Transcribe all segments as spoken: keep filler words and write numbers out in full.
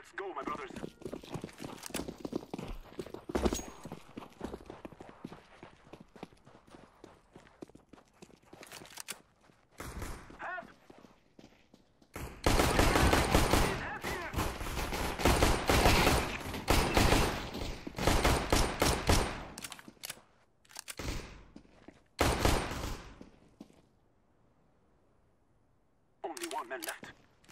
Let's go, my brothers. Only one man left.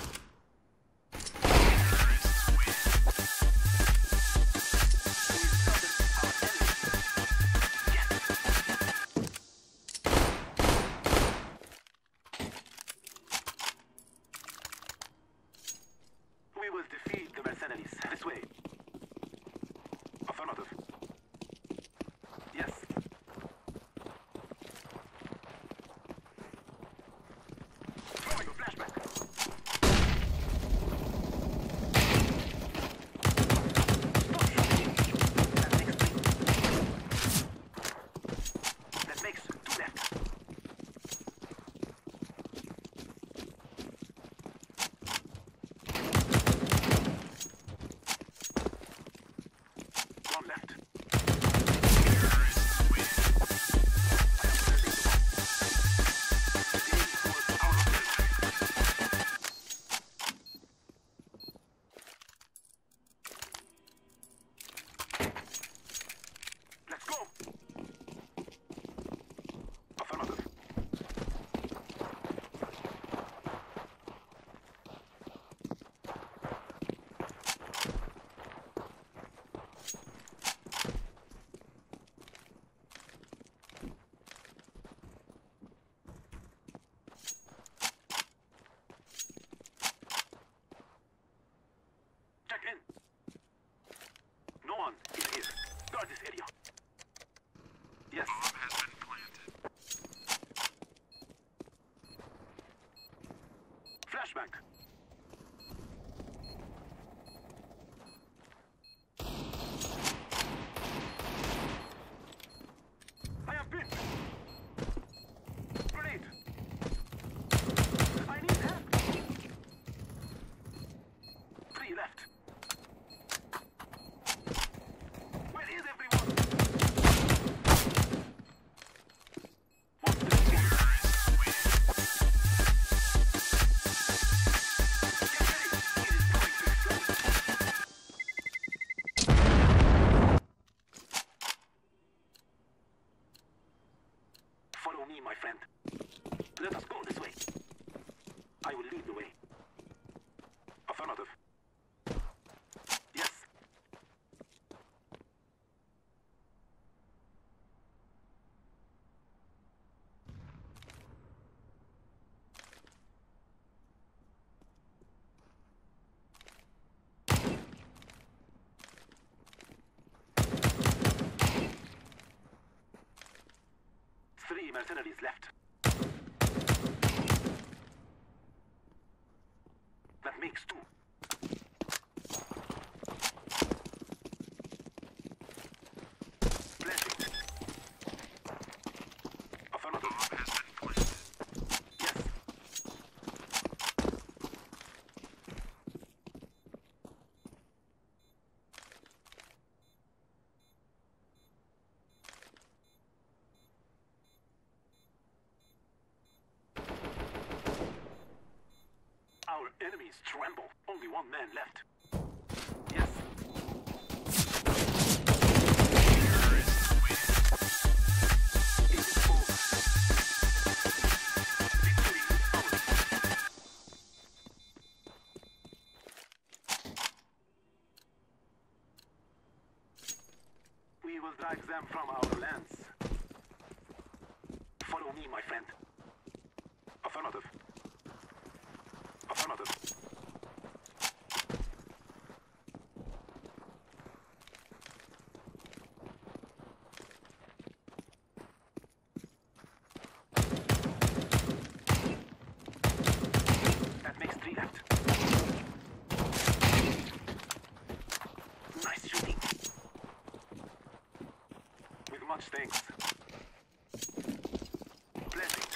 We will defeat the mercenaries. This way. Affirmative. Yes. Throwing a flashback. Stop shooting. That makes three. That makes two left. One left. Let's go. Affirmative. Check in. No one is here. Guard this area. Yes. Bomb has been planted. Flashbang. I am pinned. Grenade. I need help. Three left. Where is everyone? One to the Get ready. It is going to explode. Follow me, my friend. Let us go this way. I will lead the way. Affirmative. Yes. Three mercenaries left. That makes two. Flashing. Affirmative. Bomb has been planted. Yes. Our enemies tremble. Only one man left. Yes. It is over. Victory is ours. We will drive them from our lands. Follow me, my friend. Affirmative. Affirmative. That makes three left. Nice shooting. With much thanks. Blessing.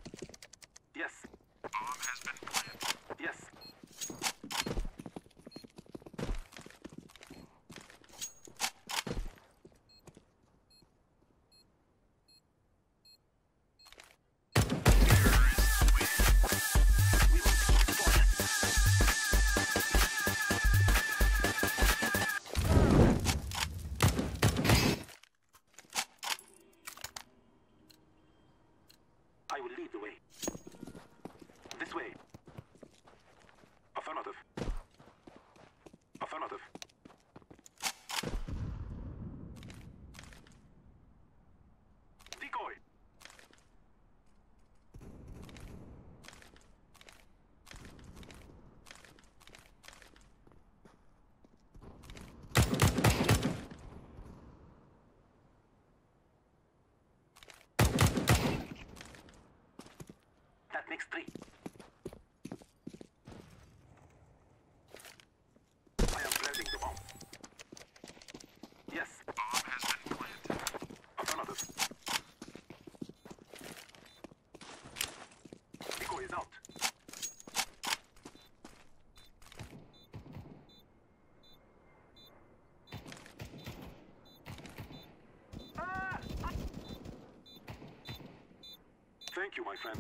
Yes. Bomb has been planted. Yes. Thank you, my friend.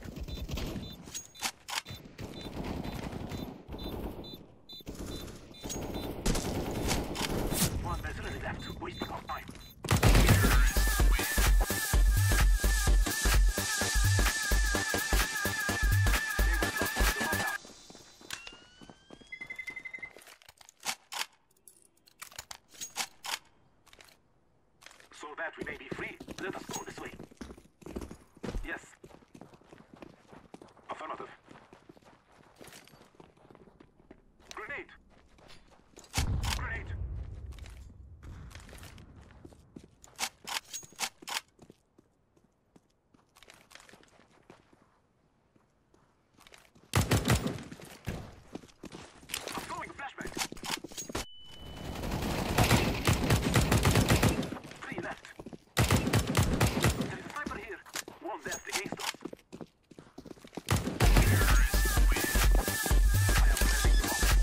One vessel left, wasting our time. So that we may be free, let us go this way. Yes. Affirmative. Grenade! Grenade! I'm throwing a flashbang! Three left. There is a sniper here. One left against us. I am planting the bomb.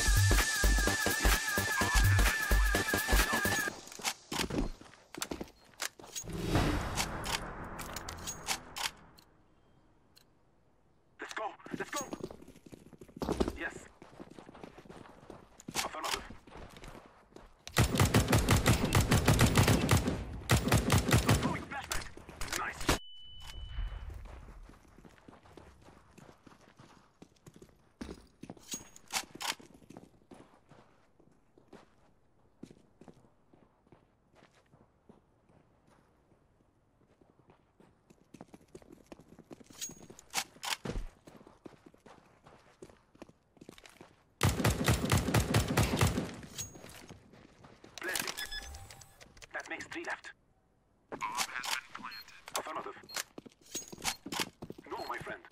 Let's go! Let's go! Yes. Affirmative. I'm throwing a flashbang. Nice. Planting. That makes three left. Bomb has been planted. Affirmative. No, my friend.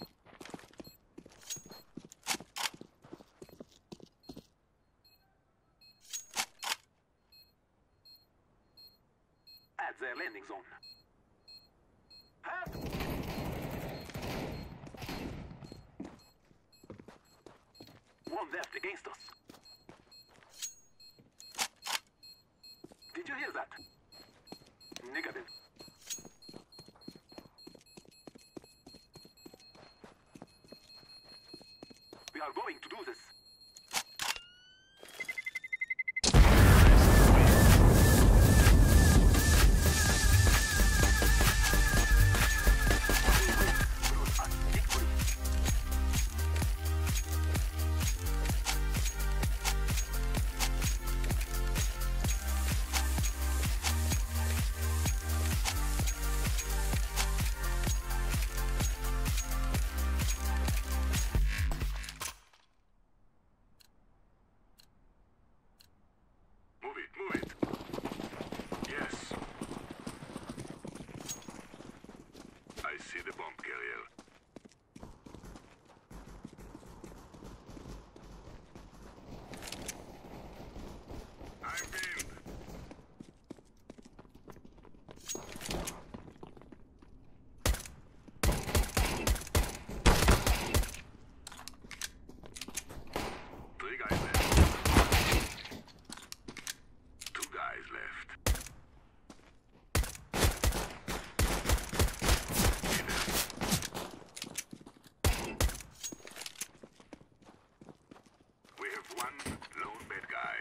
At their landing zone. Have. One left against us. Did you hear that? Negative. We are going to do this. Move it, move it. Yes. I see the bomb carrier. I'm in. Three guys left. Two guys left. We have one lone bad guy.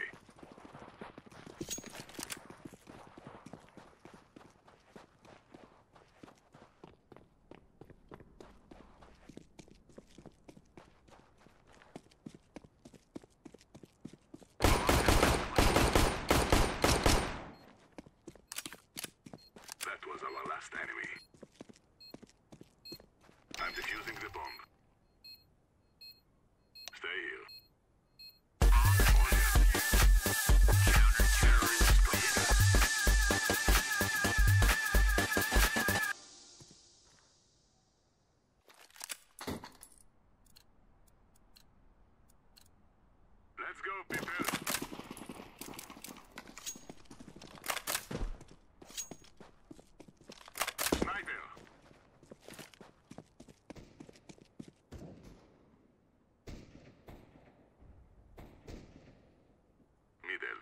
That was our last enemy. I'm defusing the bomb. Stay here. Let's go, people. Sniper. Middle.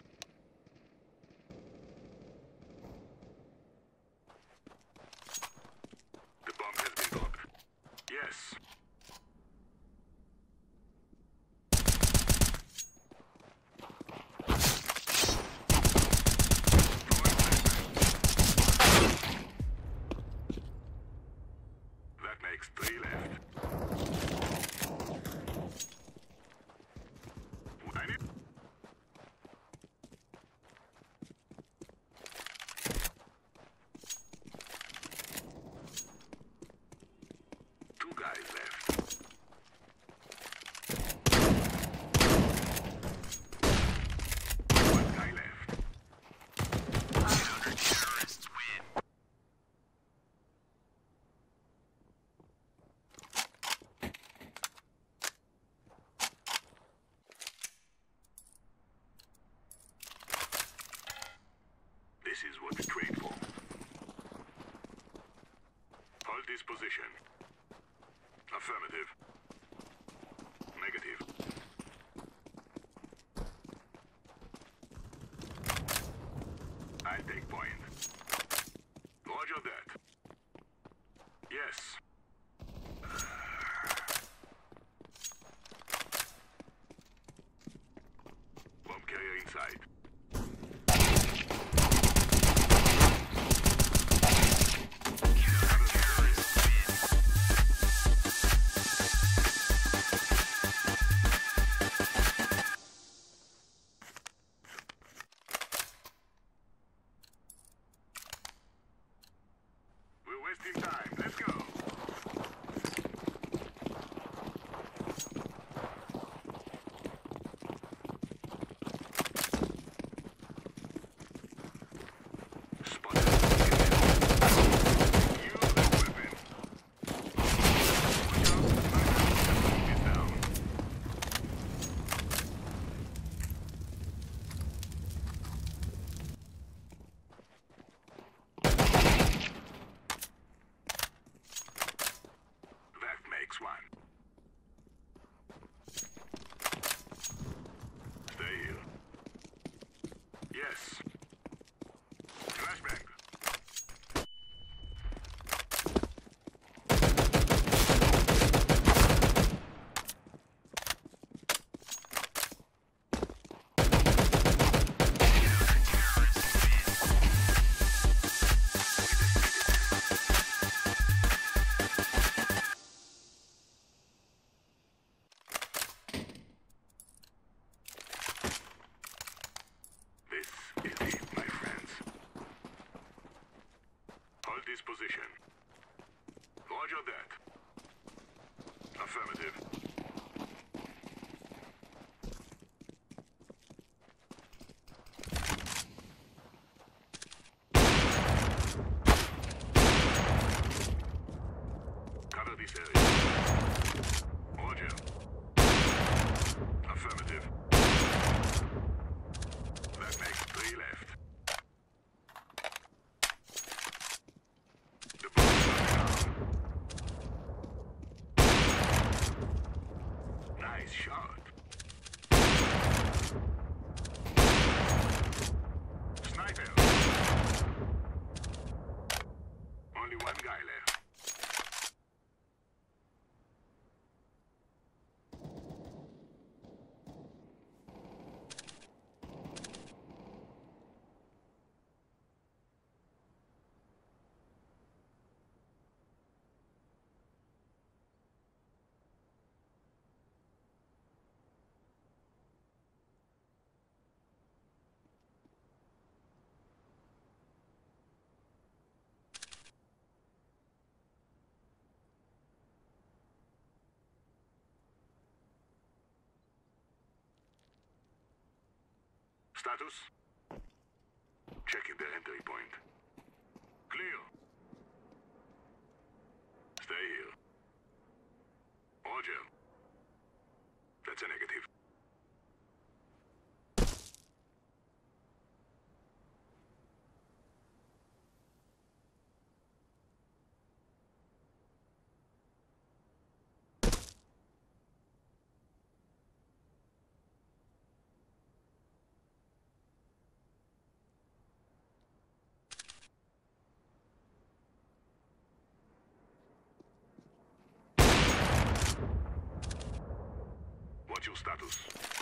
The bomb has been dropped. This is what we trade for. Hold this position. Affirmative. Negative. I'll take point. Roger that. Yes. Bomb carrier inside. Wasting time. Let's go. Spotted. Use that weapon. Watch out. It's down. One. Stay here. Yes. Flashbang. This position. Roger that. Affirmative. Cover this area. Roger. Affirmative. That makes three left. Nice shot. Sniper. Only one guy left. Status? Checking the entry point. Clear. Stay here. Roger. That's a negative. What's your status?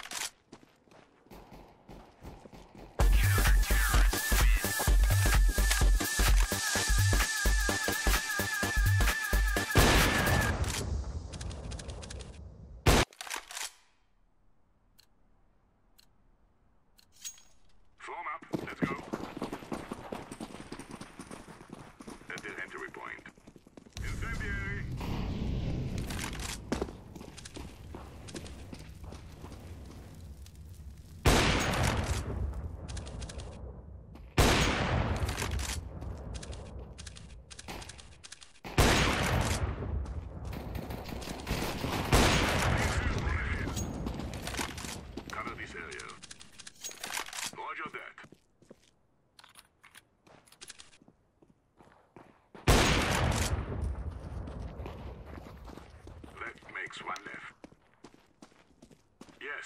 Form up. Let's go. At the entry point. Incendiary.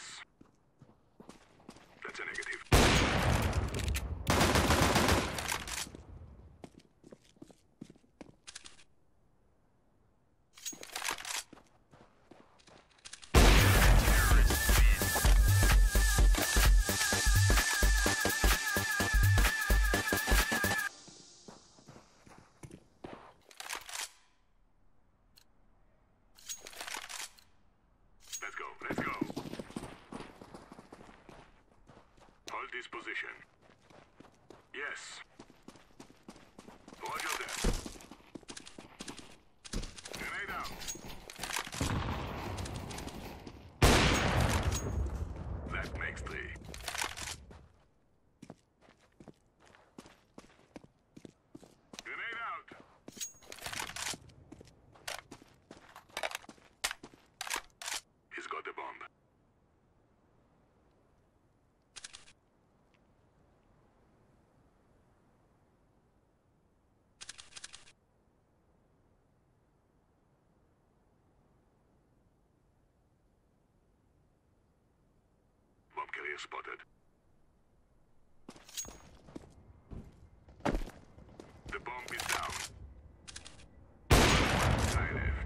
Yes. That's a negative. Let's go, let's go. Hold this position. Yes. Roger that. Grenade out. That makes three. Grenade out. He's got the bomb. Bomb carrier spotted. The bomb is down. One guy left.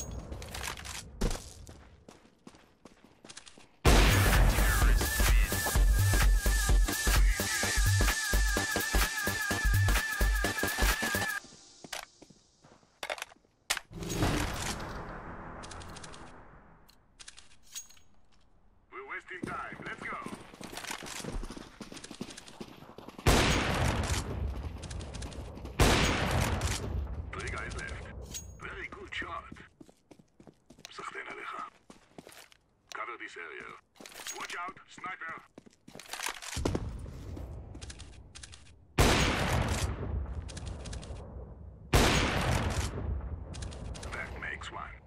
We're wasting time. Let's go. Three guys left. Very good shot. סחטיין עליך. Cover this area. Watch out, sniper. That makes one.